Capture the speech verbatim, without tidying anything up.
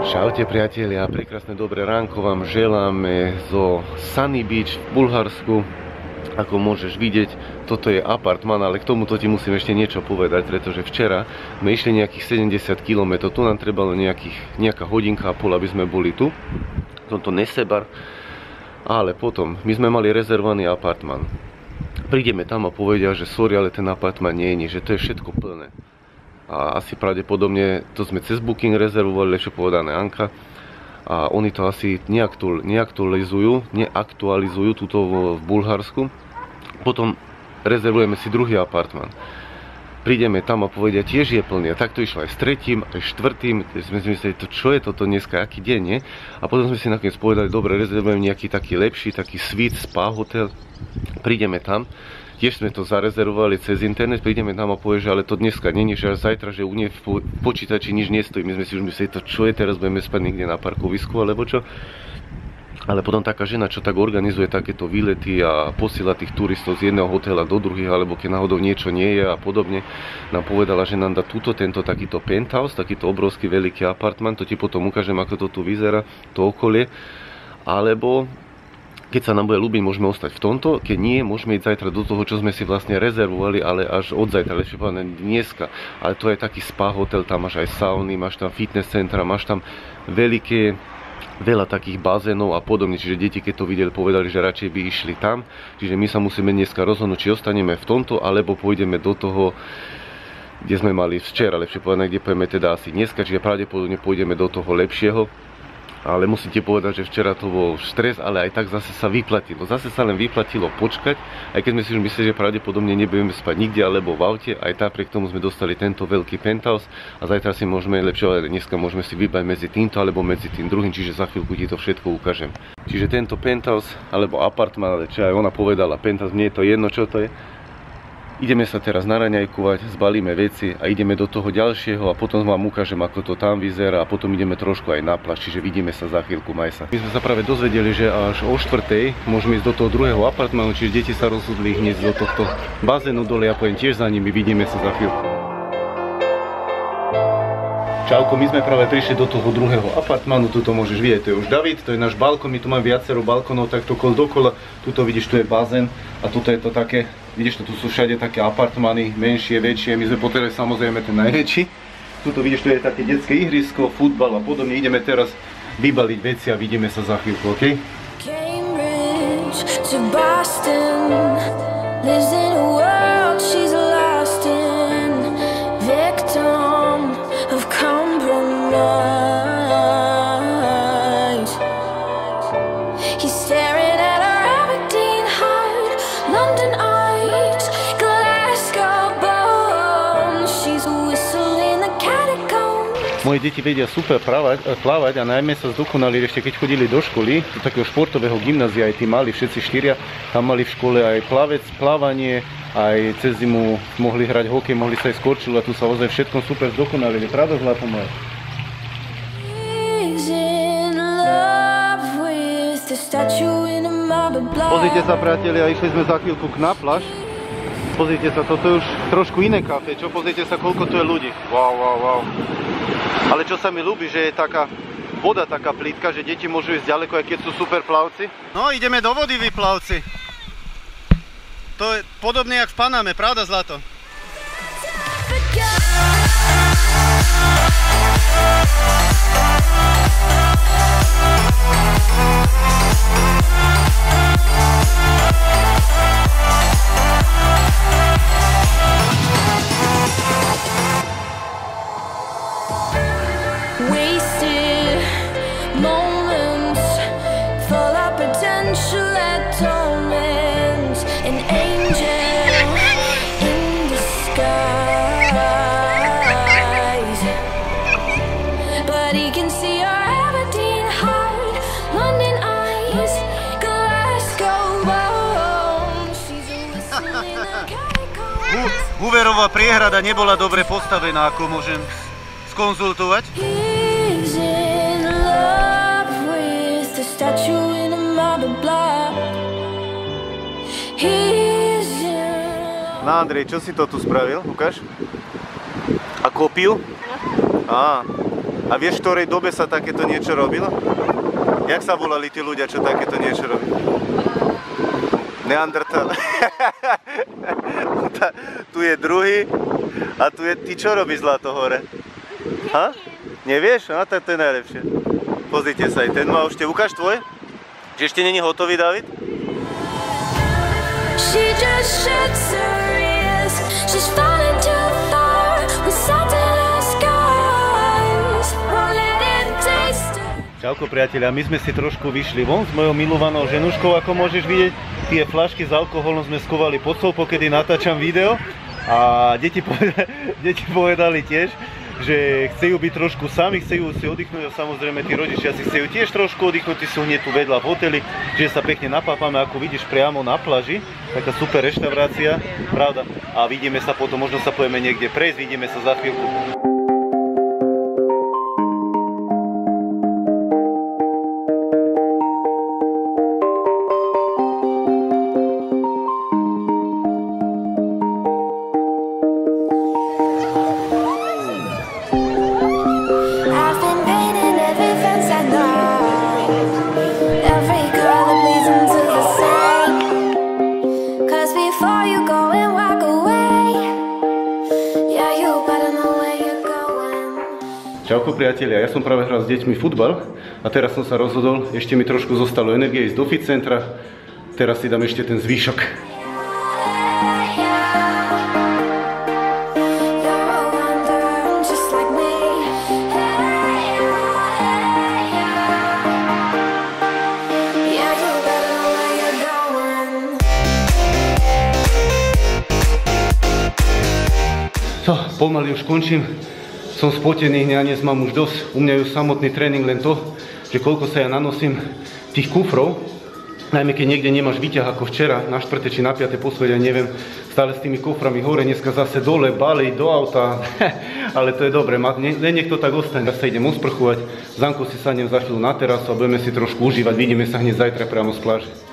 Čaute priatelia, prekrásne dobré ránko vám želáme zo Sunny Beach v Bulharsku. Ako môžeš vidieť, toto je apartman, ale k tomuto ti musím ešte niečo povedať, pretože včera sme išli nejakých sedemdesiat kilometrov, tu nám trebalo nejakých, nejaká hodinka a pol, aby sme boli tu, v tomto Nesebar, ale potom, my sme mali rezervovaný apartman. Prídeme tam a povedia, že sorry, ale ten apartman nie je, že to je všetko plné. A asi pravdepodobne, to sme cez Booking rezervovali, lepšie povedané Anka. A oni to asi neaktualizujú, neaktualizujú tuto v Bulharsku. Potom rezervujeme si druhý apartman. Prídeme tam a povedia, tiež je plný. A tak to išlo aj s tretím, aj štvrtým. Sme si mysleli, to čo je toto dneska, aký deň, nie? A potom sme si nakoniec povedali, dobre, rezervujeme nejaký taký lepší, taký suite, spa hotel. Prídeme tam. Tiež sme to zarezervovali cez internet, prídeme tam a povie, že ale to dneska nie, že až zajtra, že u nej v počítači nič nestojí. My sme si už mysleli, to čo je, teraz budeme spať niekde na parkovisku, alebo čo. Ale potom taká žena, čo tak organizuje takéto výlety a posiela tých turistov z jedného hotela do druhého, alebo keď náhodou niečo nie je a podobne, nám povedala, že nám dá túto, tento takýto penthouse, takýto obrovský veľký apartman, to ti potom ukážem, ako to tu vyzerá, to okolie, alebo keď sa nám bude ľúbiť, môžeme ostať v tomto, keď nie, môžeme ísť zajtra do toho, čo sme si vlastne rezervovali, ale až od zajtra, lepšie povedané dneska. Ale to je taký spa hotel, tam máš aj sauny, máš tam fitness centra, máš tam veľké, veľa takých bazénov a podobne. Čiže deti, keď to videli, povedali, že radšej by išli tam. Čiže my sa musíme dneska rozhodnúť, či ostaneme v tomto, alebo pôjdeme do toho, kde sme mali včera, lepšie povedané, kde pôjdeme teda asi dneska, čiže pravdepodobne pôjdeme do toho lepšieho. Ale musím ti povedať, že včera to bol stres, ale aj tak zase sa vyplatilo. Zase sa len vyplatilo počkať, aj keď sme si už mysleli, že pravdepodobne nebudeme spať nikde alebo v aute, aj napriek tomu sme dostali tento veľký penthouse a zajtra si môžeme, lepšie, ale dneska môžeme si vybrať medzi týmto alebo medzi tým druhým, čiže za chvíľku ti to všetko ukážem. Čiže tento penthouse alebo apartman, ale čo aj ona povedala, penthouse, mne je to jedno, čo to je. Ideme sa teraz naraňajkovať, zbalíme veci a ideme do toho ďalšieho a potom vám ukážem, ako to tam vyzerá a potom ideme trošku aj na pláž, čiže vidíme sa za chvíľku, maj sa. My sme sa práve dozvedeli, že až o štvrtej môžeme ísť do toho druhého apartmanu, čiže deti sa rozhodli hneď do tohto bazénu dole a pôjdem tiež za nimi, vidíme sa za chvíľku. Čauko, my sme práve prišli do toho druhého apartmanu, tuto môžeš vidieť, to je už David, to je náš balkón, my tu máme viacero balkónov, takto kol dokola, tuto vidíš, tu je bazén a tuto je to také, vidíš to, tu sú všade také apartmany, menšie, väčšie, my sme potrebovali samozrejme ten najväčší, tuto vidíš, tu je také detské ihrisko, futbal a podobne, ideme teraz vybaliť veci a vidíme sa za chvíľku, okej? Cambridge to Boston, lives in a world she's lost in, victim of compromise. He's staring at her Aberdeen heart, London eyes, Glasgow bones. She's whistling the catacombs. Moje deti vedia super plávať, plávať a najmä sa zdokonali ešte keď chodili do školy, do takého športového gymnázia, aj tí mali, všetci štyria, tam mali v škole aj plavec, plávanie, aj cez zimu mohli hrať hokej, mohli sa aj skorčilu a tu sa ozaj všetkom super zdokonalili. Pravda, zlato moje? Pozrite sa, priatelia, išli sme za chvíľku na pláž. Pozrite sa, toto je už trošku iné kafe, čo? Pozrite sa, koľko tu je ľudí. Wow, wow, wow. Ale čo sa mi ľúbi, že je taká voda taká plítka, že deti môžu ísť ďaleko, aj keď sú super plavci. No, ideme do vody, vy plavci. To je podobne jak v Paname, pravda, zlato? Wasted moments, full of potential at torments, an angel in disguise. But he can see our Aberdeen heart, London eyes, Glasgow bones. She's a whistle in a catacombs. Hooverová priehrada nebola dobre postavená, ako môžem skonzultovať. He's in love with the statue in a marble block. He's in... No Andrej, čo si to tu spravil? Ukáž. A kópiu? Á. A vieš, v ktorej dobe sa takéto niečo robilo? Jak sa volali tí ľudia, čo takéto niečo robili? Neandertal. Tu je druhý a tu je... Ty čo robíš, Zlato, hore? Ha? Nevieš? No, tak to je najlepšie. Pozrite sa, aj ten má ešte. Ukáž tvoj? Že ešte není hotový, David? She just sheds her ears. She's falling too far. We sat in our skies. Won't let it taste. Čauko, priatelia, my sme si trošku vyšli von s mojou milovanou ženuškou, ako môžeš vidieť. Tie fľašky s alkoholom sme skovali pod stôl, pokedy natáčam video. A deti povedali, deti povedali tiež, že chcejú byť trošku sami, chcejú si oddychnúť a samozrejme tí rodičia si chcejú tiež trošku oddychnúť, tí sú hneď tu vedľa v hoteli, že sa pekne napápame, ako vidíš, priamo na pláži, taká super reštaurácia, pravda, a vidíme sa potom, možno sa pojeme niekde prejsť, vidíme sa za chvíľku. Čauko, priatelia, ja som práve hral s deťmi futbal a teraz som sa rozhodol, ešte mi trošku zostalo energie ísť do fit centra, teraz si dám ešte ten zvýšok. So, pomaly už končím. Som spotený, ja dnes mám už dosť. U mňa je samotný tréning len to, že koľko sa ja nanosím tých kufrov. Najmä keď niekde nemáš výťah ako včera, na štvrté či na piate posvede, ja neviem, stále s tými kuframi hore, dneska zase dole, bali, do auta. Ale to je dobre, len nech to tak ostane. Ja sa idem osprchovať, Zanko si sadnem za chvíľu na terasu a budeme si trošku užívať. Vidíme sa hneď zajtra priamo z pláže.